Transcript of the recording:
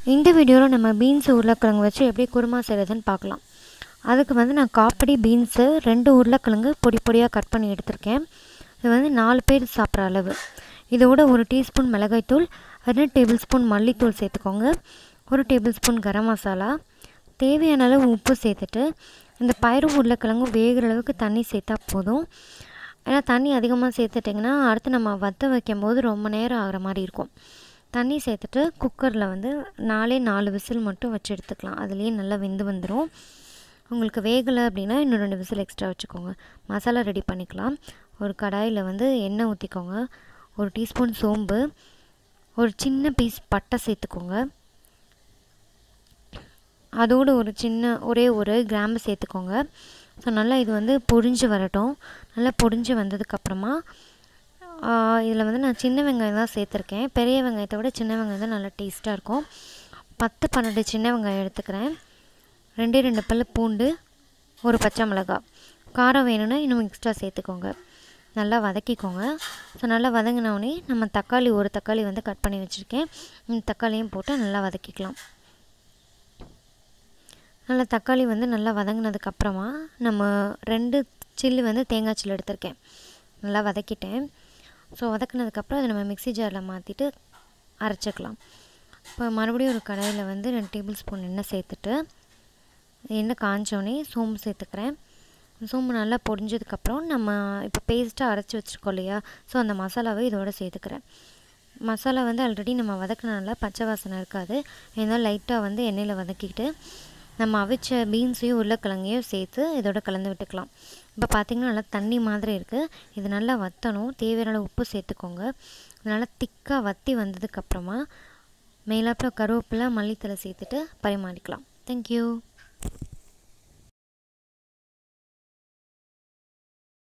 இந்த வீடியோவில் நம்ம பீன்ஸ் உருளைக்கிழங்கு வச்சு எப்படி குருமா செய்கிறதுன்னு பார்க்கலாம். அதுக்கு வந்து நான் காப்படி பீன்ஸு 2 உருளைக்கிழங்கு பொடி பொடியாக கட் பண்ணி எடுத்திருக்கேன். இது வந்து 4 பேர் சாப்பிட்ற அளவு. இதோட 1 டீஸ்பூன் மிளகாய்த்தூள், 2 டேபிள் ஸ்பூன் மல்லித்தூள் சேர்த்துக்கோங்க, 1 டேபிள் ஸ்பூன் கரம் மசாலா, தேவையான அளவு உப்பு சேர்த்துட்டு இந்த பயிறு உருளைக்கிழங்கு வேகிற அளவுக்கு தண்ணி சேர்த்தா போதும். ஏன்னா தண்ணி அதிகமாக சேர்த்துட்டிங்கன்னா அடுத்து நம்ம வற்ற வைக்கும்போது ரொம்ப நேரம் ஆகிற மாதிரி இருக்கும். தண்ணி சேர்த்துட்டு குக்கரில் வந்து 4 விசில் மட்டும் வச்சு எடுத்துக்கலாம். அதுலேயே நல்லா வெந்து வந்துடும். உங்களுக்கு வேகலை அப்படின்னா இன்னும் 2 விசில் எக்ஸ்ட்ரா வச்சுக்கோங்க. மசாலா ரெடி பண்ணிக்கலாம். ஒரு கடாயில் வந்து எண்ணெய் ஊற்றிக்கோங்க, 1 டீஸ்பூன் சோம்பு, ஒரு சின்ன பீஸ் பட்டை சேர்த்துக்கோங்க, அதோடு ஒரே ஒரு கிராம்பு சேர்த்துக்கோங்க. ஸோ நல்லா இது வந்து பொரிஞ்சு வரட்டும். நல்லா பொரிஞ்சு வந்ததுக்கப்புறமா இதில் வந்து நான் சின்ன வெங்காயம் தான் சேர்த்துருக்கேன். பெரிய வெங்காயத்தை விட சின்ன வெங்காயம் தான் நல்லா டேஸ்ட்டாக இருக்கும். 10-12 சின்ன வெங்காயம் எடுத்துக்கிறேன், 2 பல் பூண்டு, ஒரு பச்சை மிளகாய். காரம் வேணும்னா இன்னும் எக்ஸ்ட்ரா சேர்த்துக்கோங்க. நல்லா வதக்கிக்கோங்க. ஸோ நல்லா வதங்கினோடனே நம்ம தக்காளி, ஒரு தக்காளி வந்து கட் பண்ணி வச்சுருக்கேன், இந்த தக்காளியும் போட்டு நல்லா வதக்கிக்கலாம். நல்லா தக்காளி வந்து நல்லா வதங்கினதுக்கப்புறமா நம்ம 2 சில்லு வந்து தேங்காய் சில்லு எடுத்திருக்கேன், நல்லா வதக்கிட்டேன். ஸோ வதக்கினதுக்கப்புறம் அதை நம்ம மிக்ஸி ஜாரில் மாற்றிட்டு அரைச்சிக்கலாம். இப்போ மறுபடியும் ஒரு கடாயில் வந்து 2 டேபிள் ஸ்பூன் எண்ணெய் சேர்த்துட்டு எண்ணெய் காஞ்சோடனே சோம்பு சேர்த்துக்கிறேன். சோம்பு நல்லா பொரிஞ்சதுக்கப்புறம் நம்ம இப்போ பேஸ்ட்டாக அரைச்சி வச்சுருக்கோம் இல்லையா, ஸோ அந்த மசாலாவை இதோட சேர்த்துக்கிறேன். மசாலா வந்து ஆல்ரெடி நம்ம வதக்கினால பச்சை வாசனை இருக்காது. இருந்தாலும் லைட்டாக வந்து எண்ணெயில் வதக்கிட்டு நம்ம அவிச்ச பீன்ஸையும் உருளைக்கிழங்கையும் சேர்த்து இதோட கலந்து விட்டுக்கலாம். இப்போ பார்த்திங்கன்னா நல்லா தண்ணி மாதிரி இருக்குது. இது நல்லா வற்றணும். தேவையான உப்பு சேர்த்துக்கோங்க. நல்லா திக்காக வற்றி வந்ததுக்கப்புறமா மேலாப்பில் கருவேப்பிலை, மல்லித்தலை சேர்த்துட்டு பரிமாறிக்கலாம். தேங்க்யூ.